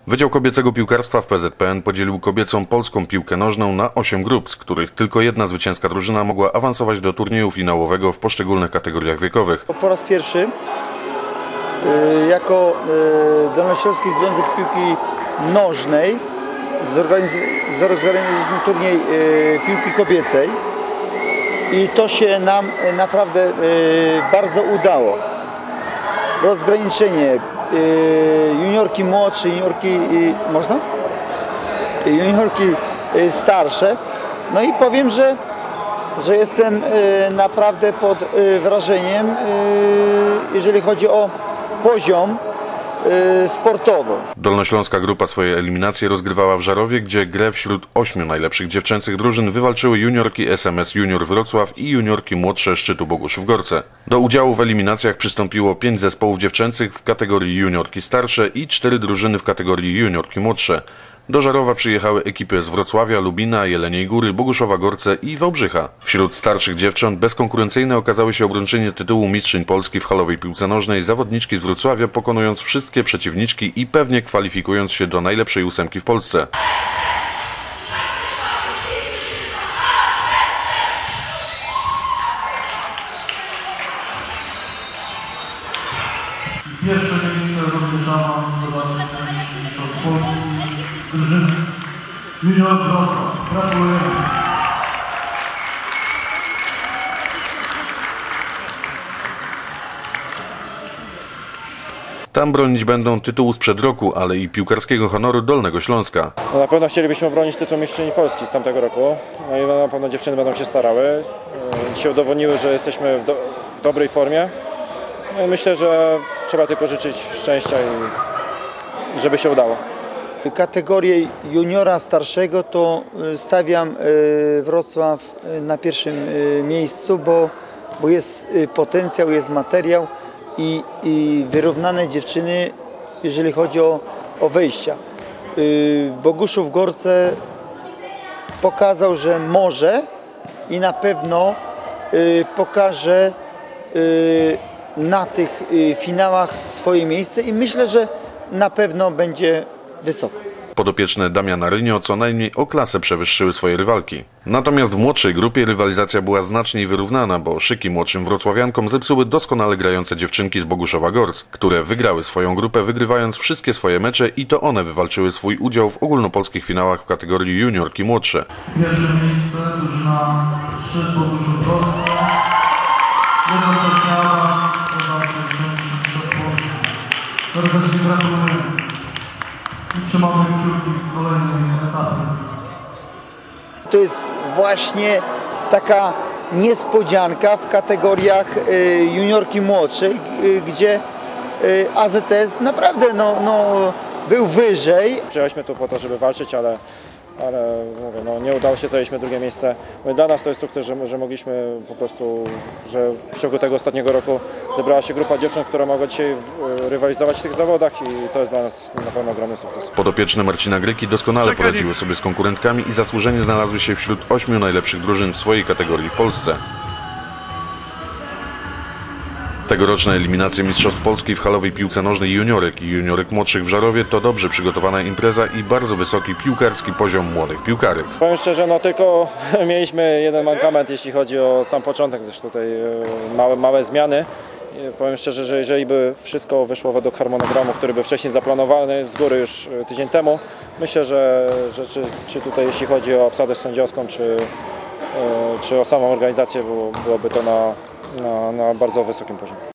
Wydział Kobiecego Piłkarstwa w PZPN podzielił kobiecą polską piłkę nożną na 8 grup, z których tylko jedna zwycięska drużyna mogła awansować do turnieju finałowego w poszczególnych kategoriach wiekowych. Po raz pierwszy jako Dolnośląski Związek Piłki Nożnej zorganizowaliśmy turniej piłki kobiecej i to się nam naprawdę bardzo udało. Rozgraniczenie juniorki młodsze, juniorki można? Juniorki starsze. No i powiem, że jestem naprawdę pod wrażeniem, jeżeli chodzi o poziom sportowy. Dolnośląska grupa swoje eliminacje rozgrywała w Żarowie, gdzie grę wśród 8 najlepszych dziewczęcych drużyn wywalczyły juniorki SMS Junior Wrocław i juniorki młodsze Szczytu Boguszów-Gorce. Do udziału w eliminacjach przystąpiło 5 zespołów dziewczęcych w kategorii juniorki starsze i 4 drużyny w kategorii juniorki młodsze. Do Żarowa przyjechały ekipy z Wrocławia, Lubina, Jeleniej Góry, Boguszowa-Gorce i Wałbrzycha. Wśród starszych dziewcząt bezkonkurencyjne okazały się obrończynie tytułu mistrzyń Polski w halowej piłce nożnej, zawodniczki z Wrocławia, pokonując wszystkie przeciwniczki i pewnie kwalifikując się do najlepszej 8 w Polsce. Pierwsze miejsce również awans do dalszych części mistrzostw Polski drużyny Junior Wrocław. Gratulujemy. Tam bronić będą tytułu sprzed roku, ale i piłkarskiego honoru Dolnego Śląska. Na pewno chcielibyśmy obronić tytuł mistrzyni Polski z tamtego roku. No i na pewno dziewczyny będą się starały. Dzisiaj udowodniły, że jesteśmy w dobrej formie. No i myślę, że trzeba tylko życzyć szczęścia i żeby się udało. Kategorię juniora starszego to stawiam Wrocław na pierwszym miejscu, bo jest potencjał, jest materiał i wyrównane dziewczyny, jeżeli chodzi o wejścia. Boguszów-Gorce pokazał, że może i na pewno pokaże na tych finałach swoje miejsce i myślę, że na pewno będzie wysoko. Podopieczne Damiana Rynio co najmniej o klasę przewyższyły swoje rywalki. Natomiast w młodszej grupie rywalizacja była znacznie wyrównana, bo szyki młodszym wrocławiankom zepsuły doskonale grające dziewczynki z Boguszowa-Gorc, które wygrały swoją grupę, wygrywając wszystkie swoje mecze i to one wywalczyły swój udział w ogólnopolskich finałach w kategorii juniorki młodsze. Pierwsze miejsce drużyna Szczyt Boguszów-Gorce. Jednocześnie awans do dalszej części mistrzostw Polski. Serdecznie gratulujemy. I trzymamy kciuki w kolejnym etapie. To jest właśnie taka niespodzianka w kategoriach juniorki młodszej, gdzie AZS naprawdę był wyżej. Przyjechaliśmy tu po to, żeby walczyć, ale mówię, nie udało się, zajęliśmy drugie miejsce. Dla nas to jest sukces, że mogliśmy po prostu, że w ciągu tego ostatniego roku zebrała się grupa dziewcząt, która mogła dzisiaj rywalizować w tych zawodach i to jest dla nas na pewno ogromny sukces. Podopieczne Marcina Gryki doskonale poradziły sobie z konkurentkami i zasłużenie znalazły się wśród 8 najlepszych drużyn w swojej kategorii w Polsce. Tegoroczne eliminacje Mistrzostw Polski w halowej piłce nożnej juniorek i juniorek młodszych w Żarowie to dobrze przygotowana impreza i bardzo wysoki piłkarski poziom młodych piłkarek. Powiem szczerze, tylko mieliśmy jeden mankament, jeśli chodzi o sam początek, zresztą tutaj małe zmiany. Powiem szczerze, że jeżeli by wszystko wyszło według harmonogramu, który był wcześniej zaplanowany z góry już tydzień temu, myślę, że czy tutaj jeśli chodzi o obsadę sędziowską, czy o samą organizację, byłoby to na bardzo wysokim poziomie.